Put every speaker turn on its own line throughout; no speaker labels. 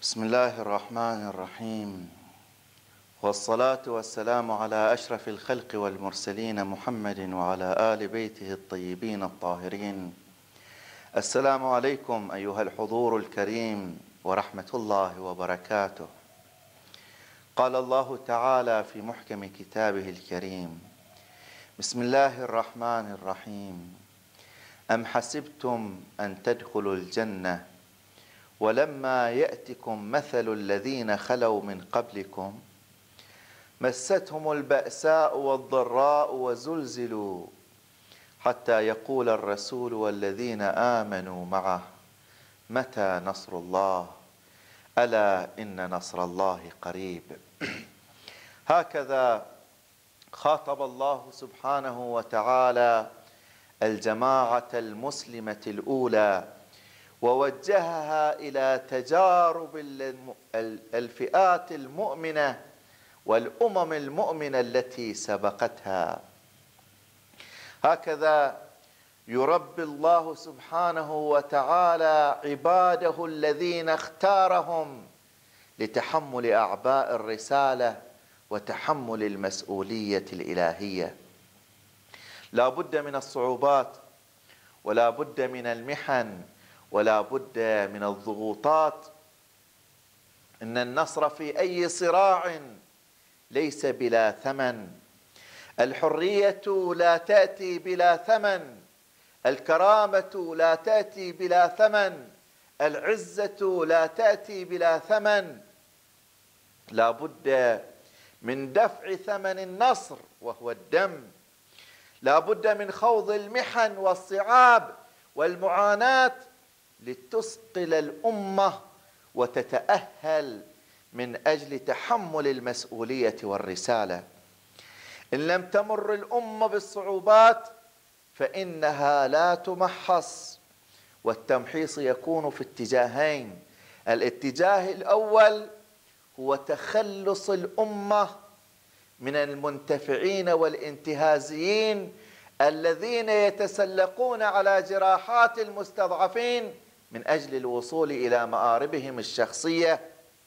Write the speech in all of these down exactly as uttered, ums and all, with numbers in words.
بسم الله الرحمن الرحيم، والصلاة والسلام على أشرف الخلق والمرسلين محمد وعلى آل بيته الطيبين الطاهرين. السلام عليكم أيها الحضور الكريم ورحمة الله وبركاته. قال الله تعالى في محكم كتابه الكريم: بسم الله الرحمن الرحيم. أم حسبتم أن تدخلوا الجنة ولما يأتكم مثل الذين خلوا من قبلكم مستهم البأساء والضراء وزلزلوا حتى يقول الرسول والذين آمنوا معه متى نصر الله ألا إن نصر الله قريب. هكذا خاطب الله سبحانه وتعالى الجماعة المسلمة الأولى ووجهها إلى تجارب الفئات المؤمنة والأمم المؤمنة التي سبقتها. هكذا يربي الله سبحانه وتعالى عباده الذين اختارهم لتحمل أعباء الرسالة وتحمل المسؤولية الإلهية. لا بد من الصعوبات ولا بد من المحن ولا بد من الضغوطات. إن النصر في أي صراع ليس بلا ثمن. الحرية لا تأتي بلا ثمن، الكرامة لا تأتي بلا ثمن، العزة لا تأتي بلا ثمن. لا بد من دفع ثمن النصر وهو الدم. لا بد من خوض المحن والصعاب والمعاناة لتثقل الأمة وتتأهل من أجل تحمل المسؤولية والرسالة. إن لم تمر الأمة بالصعوبات فإنها لا تمحص، والتمحيص يكون في اتجاهين. الاتجاه الأول هو تخلص الأمة من المنتفعين والانتهازيين الذين يتسلقون على جراحات المستضعفين من أجل الوصول إلى مآربهم الشخصية.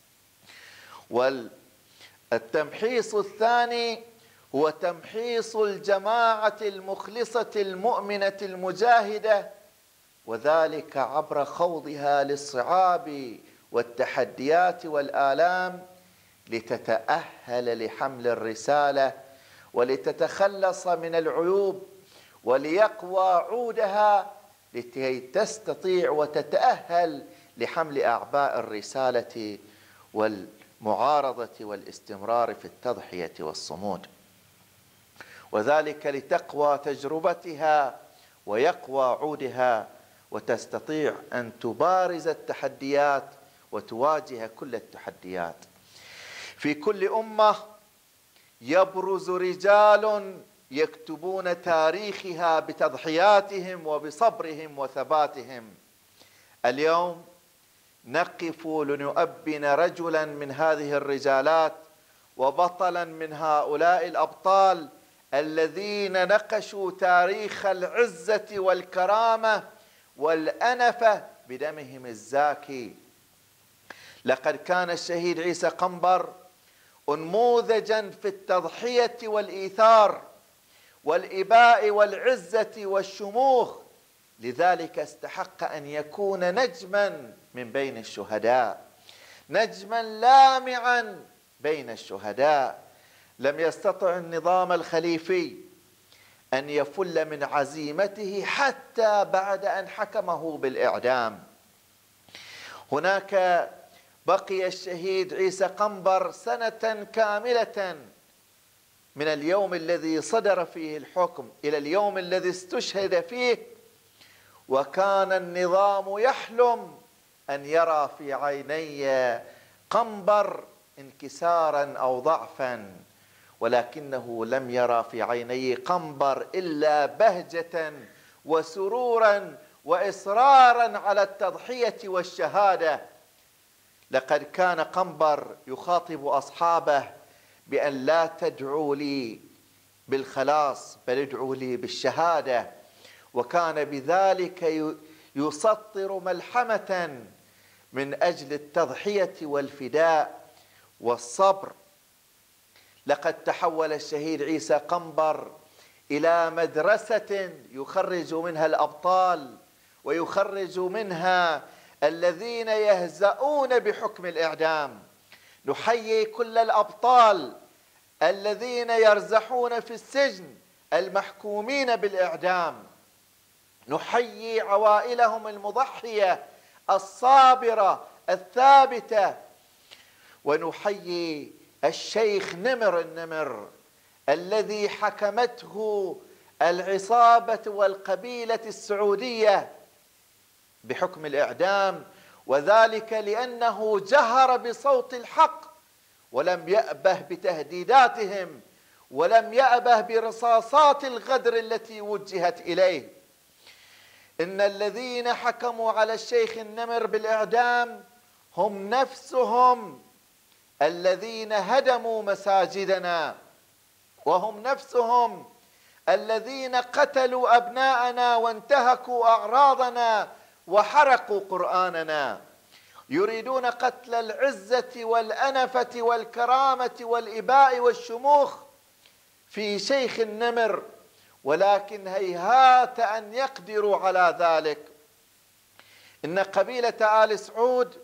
والتمحيص الثاني هو تمحيص الجماعة المخلصة المؤمنة المجاهدة، وذلك عبر خوضها للصعاب والتحديات والآلام لتتأهل لحمل الرسالة ولتتخلص من العيوب وليقوى عودها لكي تستطيع وتتأهل لحمل أعباء الرسالة والمعارضة والاستمرار في التضحية والصمود، وذلك لتقوى تجربتها ويقوى عودها وتستطيع أن تبارز التحديات وتواجه كل التحديات. في كل أمة يبرز رجال يكتبون تاريخها بتضحياتهم وبصبرهم وثباتهم. اليوم نقف لنؤبن رجلا من هذه الرجالات وبطلا من هؤلاء الأبطال الذين نقشوا تاريخ العزة والكرامة والأنفة بدمهم الزاكي. لقد كان الشهيد عيسى قنبر أنموذجا في التضحية والإيثار والإباء والعزة والشموخ، لذلك استحق أن يكون نجما من بين الشهداء، نجما لامعا بين الشهداء. لم يستطع النظام الخليفي أن يفل من عزيمته حتى بعد أن حكمه بالإعدام. هناك بقي الشهيد عيسى قنبر سنة كاملة من اليوم الذي صدر فيه الحكم إلى اليوم الذي استشهد فيه، وكان النظام يحلم أن يرى في عيني قنبر انكسارا أو ضعفا، ولكنه لم يرى في عيني قنبر إلا بهجة وسرورا وإصرارا على التضحية والشهادة. لقد كان قنبر يخاطب أصحابه بأن لا تدعوا لي بالخلاص بل ادعوا لي بالشهادة، وكان بذلك يسطر ملحمة من أجل التضحية والفداء والصبر. لقد تحول الشهيد عيسى قنبر إلى مدرسة يخرج منها الأبطال ويخرج منها الذين يهزؤون بحكم الإعدام. نحيي كل الأبطال الذين يرزحون في السجن المحكومين بالإعدام، نحيي عوائلهم المضحية الصابرة الثابتة، ونحيي الشيخ نمر النمر الذي حكمته العصابة والقبيلة السعودية بحكم الإعدام، وذلك لأنه جهر بصوت الحق ولم يأبه بتهديداتهم ولم يأبه برصاصات الغدر التي وجهت إليه. إن الذين حكموا على الشيخ النمر بالإعدام هم نفسهم الذين هدموا مساجدنا، وهم نفسهم الذين قتلوا أبناءنا وانتهكوا أعراضنا وحرقوا قرآننا. يريدون قتل العزة والأنفة والكرامة والإباء والشموخ في شيخ النمر، ولكن هيهات أن يقدروا على ذلك. إن قبيلة آل سعود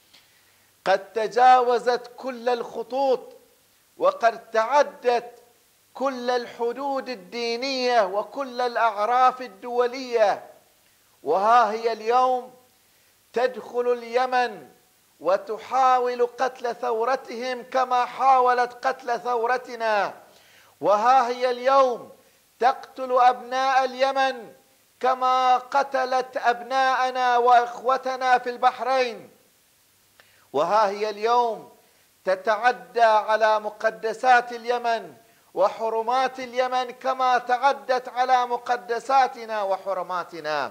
قد تجاوزت كل الخطوط وقد تعدت كل الحدود الدينية وكل الأعراف الدولية، وها هي اليوم تدخل اليمن وتحاول قتل ثورتهم كما حاولت قتل ثورتنا، وها هي اليوم تقتل أبناء اليمن كما قتلت أبناءنا وإخوتنا في البحرين، وها هي اليوم تتعدى على مقدسات اليمن وحرمات اليمن كما تعدت على مقدساتنا وحرماتنا.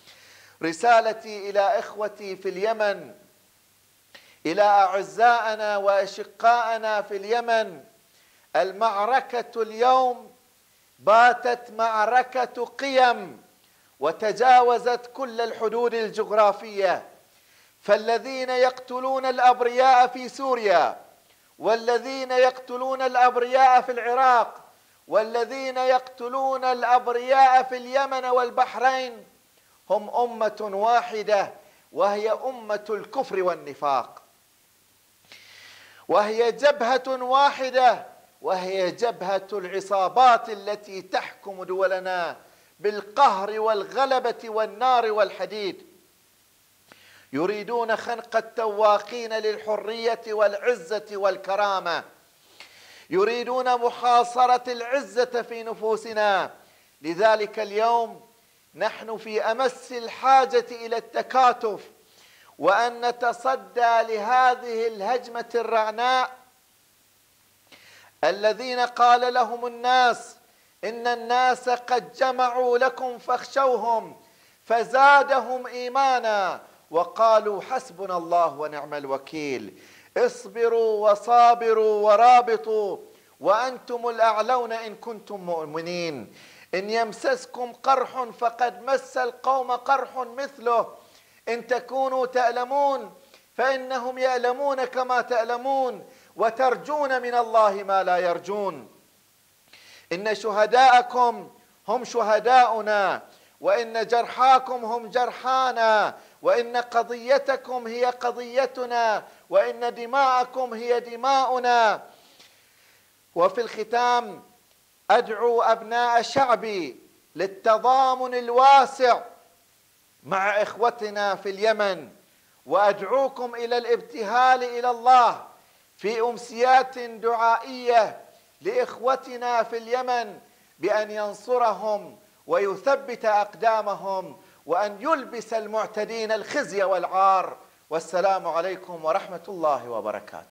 رسالتي إلى إخوتي في اليمن، إلى أعزائنا وأشقائنا في اليمن، المعركة اليوم باتت معركة قيم وتجاوزت كل الحدود الجغرافية. فالذين يقتلون الأبرياء في سوريا، والذين يقتلون الأبرياء في العراق، والذين يقتلون الأبرياء في اليمن والبحرين هم أمة واحدة، وهي أمة الكفر والنفاق، وهي جبهة واحدة، وهي جبهة العصابات التي تحكم دولنا بالقهر والغلبة والنار والحديد. يريدون خنق التواقين للحرية والعزة والكرامة، يريدون محاصرة العزة في نفوسنا. لذلك اليوم نحن في أمس الحاجة إلى التكاتف، وأن نتصدى لهذه الهجمة الرعناء. الذين قال لهم الناس إن الناس قد جمعوا لكم فاخشوهم فزادهم إيمانا وقالوا حسبنا الله ونعم الوكيل. اصبروا وصابروا ورابطوا وأنتم الأعلون إن كنتم مؤمنين. إن يمسسكم قرح فقد مس القوم قرح مثله، إن تكونوا تألمون فإنهم يألمون كما تألمون، وترجون من الله ما لا يرجون. إن شهداءكم هم شهداؤنا، وإن جرحاكم هم جرحانا، وإن قضيتكم هي قضيتنا، وإن دماءكم هي دماؤنا. وفي الختام أدعو أبناء شعبي للتضامن الواسع مع إخوتنا في اليمن، وأدعوكم إلى الابتهال إلى الله في أمسيات دعائية لإخوتنا في اليمن بأن ينصرهم ويثبت أقدامهم وأن يلبس المعتدين الخزي والعار. والسلام عليكم ورحمة الله وبركاته.